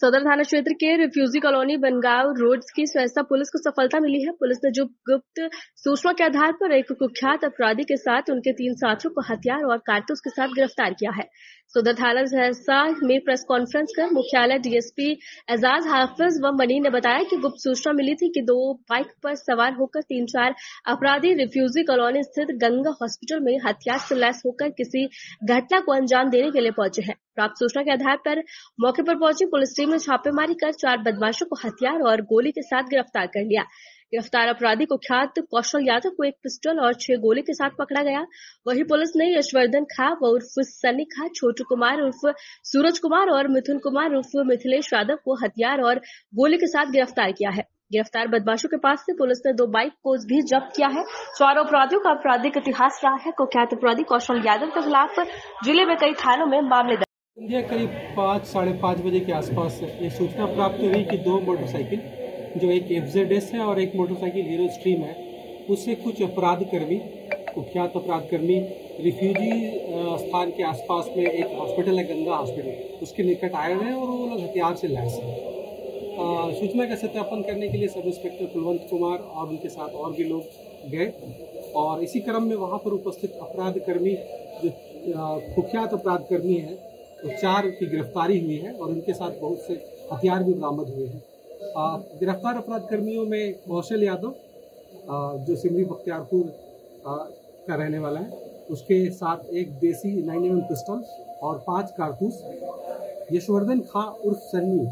सदर थाना क्षेत्र के रिफ्यूजी कॉलोनी बनगांव रोड की सहरसा पुलिस को सफलता मिली है। पुलिस ने जो गुप्त सूचना के आधार पर एक कुख्यात अपराधी के साथ उनके 3 साथियों को हथियार और कारतूस के साथ गिरफ्तार किया है। सदर थाना सहरसा में प्रेस कॉन्फ्रेंस कर मुख्यालय डीएसपी एजाज हाफिज व मनी ने बताया कि गुप्त सूचना मिली थी कि 2 बाइक पर सवार होकर 3-4 अपराधी रिफ्यूजी कॉलोनी स्थित गंगा हॉस्पिटल में हथियार से लैस होकर किसी घटना को अंजाम देने के लिए पहुंचे हैं। प्राप्त सूचना के आधार पर मौके पर पहुंची पुलिस टीम ने छापेमारी कर 4 बदमाशों को हथियार और गोली के साथ गिरफ्तार कर लिया। गिरफ्तार अपराधी कुख्यात कौशल यादव को एक पिस्टल और 6 गोली के साथ पकड़ा गया। वहीं पुलिस ने यशवर्धन खा उर्फ सन्नी खा, छोटू कुमार उर्फ सूरज कुमार और मिथुन कुमार उर्फ मिथिलेश यादव को हथियार और गोली के साथ गिरफ्तार किया है। गिरफ्तार बदमाशों के पास से पुलिस ने 2 बाइक को भी जब्त किया है। 4 अपराधियों का आपराधिक इतिहास रहा है। कुख्यात अपराधी कौशल यादव के खिलाफ जिले में कई थानों में मामले संध्या करीब 5 साढ़े 5 बजे के आसपास ये सूचना प्राप्त हुई कि 2 मोटरसाइकिल, जो एक FZS है और एक मोटरसाइकिल हीरो स्ट्रीम है, उससे कुछ अपराधकर्मी, कुख्यात अपराधकर्मी रिफ्यूजी स्थान के आसपास में एक हॉस्पिटल है, गंगा हॉस्पिटल, उसके निकट आए हुए हैं और वो लोग हथियार से लैस हैं। सूचना का सत्यापन करने के लिए सब इंस्पेक्टर कुलवंत कुमार और उनके साथ और भी लोग गए और इसी क्रम में वहाँ पर उपस्थित अपराधकर्मी, जो कुख्यात अपराधकर्मी है, तो 4 की गिरफ्तारी हुई है और उनके साथ बहुत से हथियार भी बरामद हुए हैं। गिरफ्तार अपराधकर्मियों में कौशल यादव, जो सिमरी बख्तियारपुर का रहने वाला है, उसके साथ एक देसी 9mm पिस्टल और 5 कारतूस। यशवर्धन खा उर्फ सन्नी,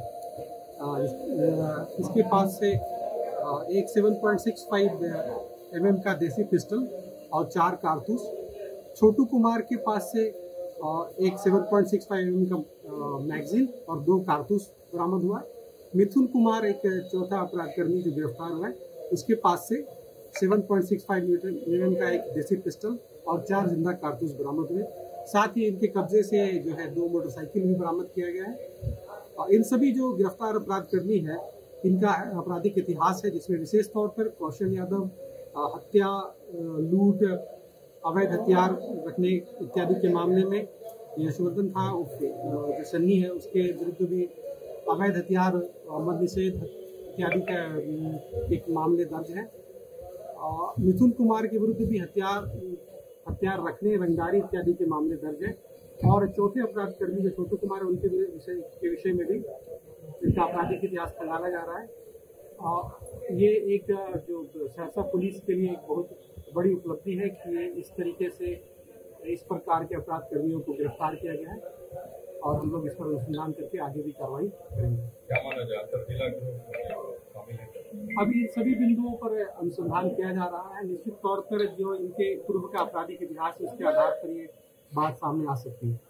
इसके पास से एक 7.65 mm का देसी पिस्टल और 4 कारतूस। छोटू कुमार के पास से एक 7.65 mm का मैगजीन और 2 कारतूस बरामद हुआ। मिथुन कुमार, एक चौथा अपराधकर्मी जो गिरफ्तार हुआ है, उसके पास से 7.65 mm का एक देसी पिस्टल और 4 जिंदा कारतूस बरामद हुए। साथ ही इनके कब्जे से जो है 2 मोटरसाइकिल भी बरामद किया गया है। और इन सभी जो गिरफ्तार अपराधकर्मी है, इनका आपराधिक इतिहास है, जिसमें विशेष तौर पर कौशल यादव हत्या, लूट, अवैध हथियार रखने इत्यादि के मामले में, यशवर्धन खा जो सन्नी है, उसके विरुद्ध भी अवैध हथियार, मद निषेध इत्यादि का एक मामले दर्ज है। मिथुन कुमार के विरुद्ध भी हथियार रखने, रंगदारी इत्यादि के मामले दर्ज है। और चौथे अपराधकर्मी जो छोटू कुमार है, उनके विषय में भी इनका आपराधिक इतिहास खंगाला जा रहा है। और ये एक जो सहरसा पुलिस के लिए एक बहुत बड़ी उपलब्धि है कि इस तरीके से इस प्रकार के अपराध कर्मियों को गिरफ्तार किया गया है और हम लोग इस पर अनुसंधान करके आगे भी कार्रवाई करेंगे। क्या माना जाता है? अभी सभी बिंदुओं पर अनुसंधान किया जा रहा है। निश्चित तौर पर जो इनके पूर्व का आपराधिक इतिहास है, उसके आधार पर ये बात सामने आ सकती है।